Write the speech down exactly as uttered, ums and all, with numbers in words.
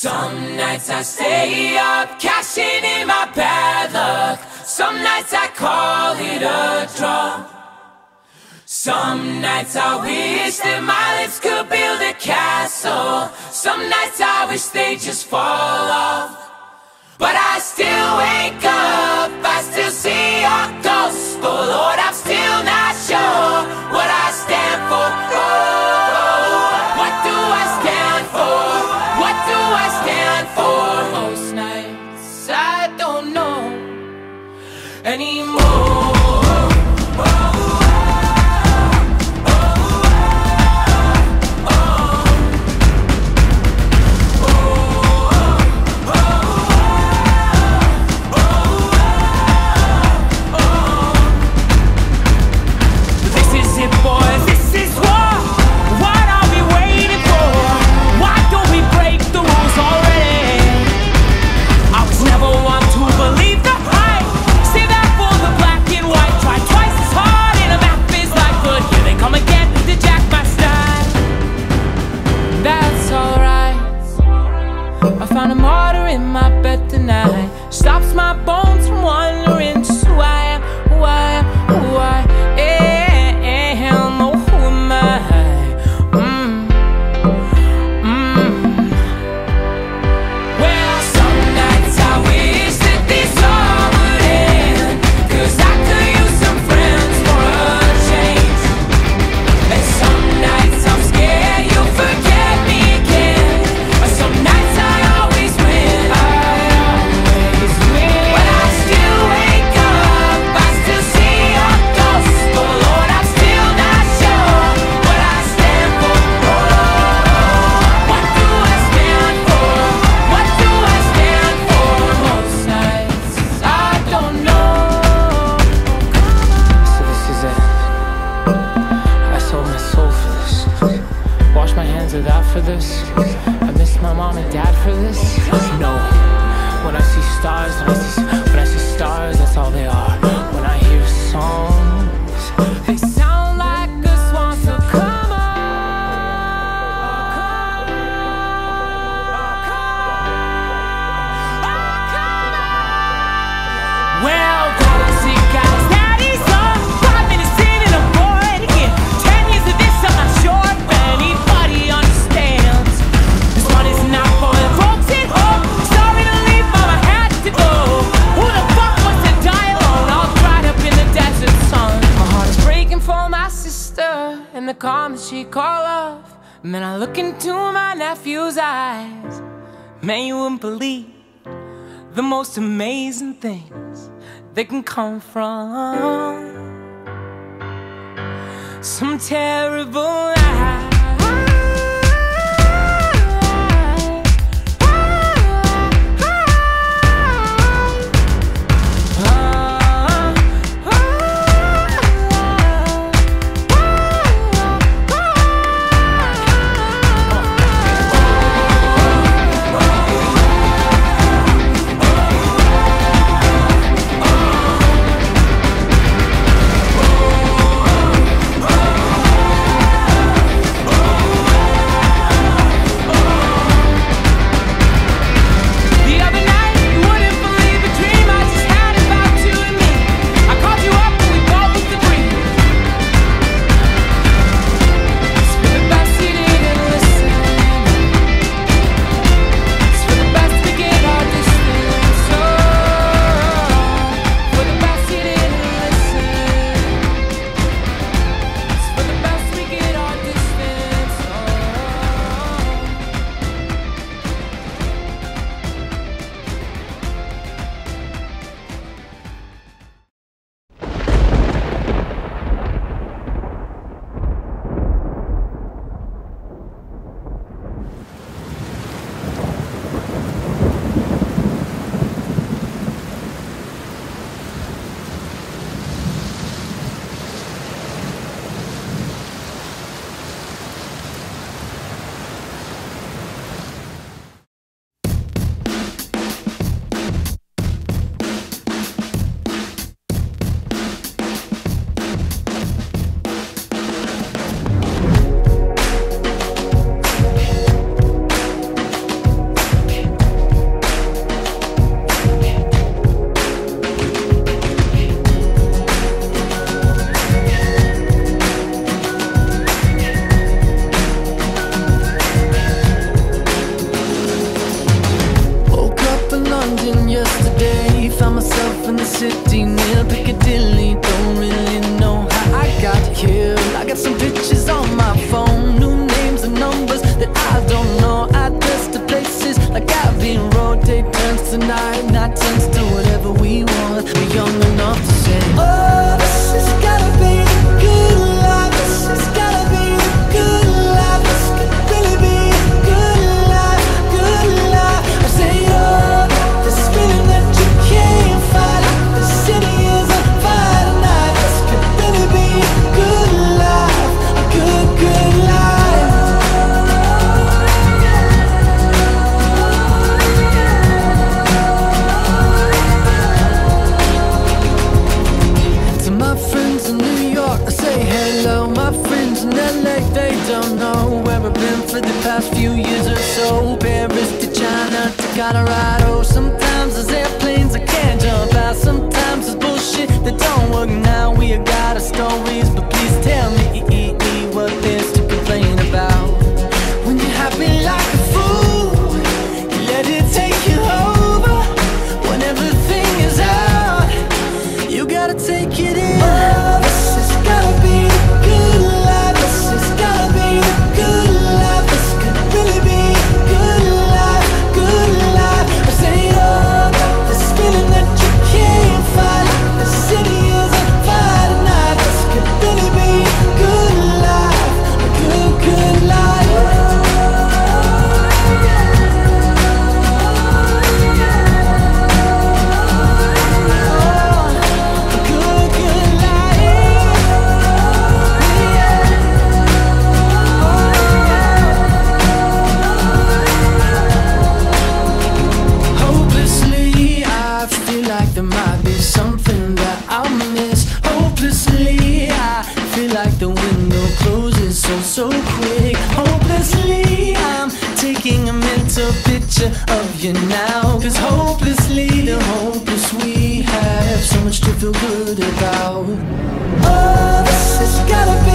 Some nights I stay up, cashing in my bad luck. Some nights I call it a draw. Some nights I wish that my lips could build a castle. Some nights I wish they just fall off. But I still wake up, I still see your ghost. Oh Lord, I'm still not sure what I stand for. Oh, what do I stand for? What do I stand for? Most nights I don't know anymore. Stops my bones from wandering just who I am, who I am, who I am. Oh, who am I? Mm. Mm. Well, some nights I wish that this all would end, 'cause I could use some friends for a change. And some nights I'm scared you'll forget me again, but some nights I always win. I for this, I miss my mom and dad for this. No, when I see stars, when I see, when I see stars, that's all they are. When I hear songs, they sound like a swan, so come on, come on, come on. Well, don't see guys, daddy's on five minutes in and I'm bored again. Ten years of this, I'm not sure if anybody understands. This one is not for the folks at home. Sorry to leave, mom, I had to go. Who the fuck wants to die alone, all dried up in the desert sun? My heart is breaking for my sister and the comments she call off. And then I look into my nephew's eyes. Man, you wouldn't believe the most amazing things that can come from some terrible lies. L A, they don't know where I've been for the past few years or so. Paris to China to Colorado. Sometimes there's airplanes I can't jump out. Sometimes there's bullshit that don't work. Now we got our stories, but please tell me what there's to complain about. When you're happy like a fool, you let it take you over. When everything is out, you gotta take it in. Oh, this has gotta be the good life. This has gotta be the good life. This could really be good life, good life. I say, oh, got this feeling that you can't fight. The city is on fire tonight. This could really be good life, a good, good life. There might be something that I'll miss. Hopelessly, I feel like the window closes so, so quick. Hopelessly, I'm taking a mental picture of you now. Cause hopelessly, the hopeless we have so much to feel good about. Oh, this has gotta be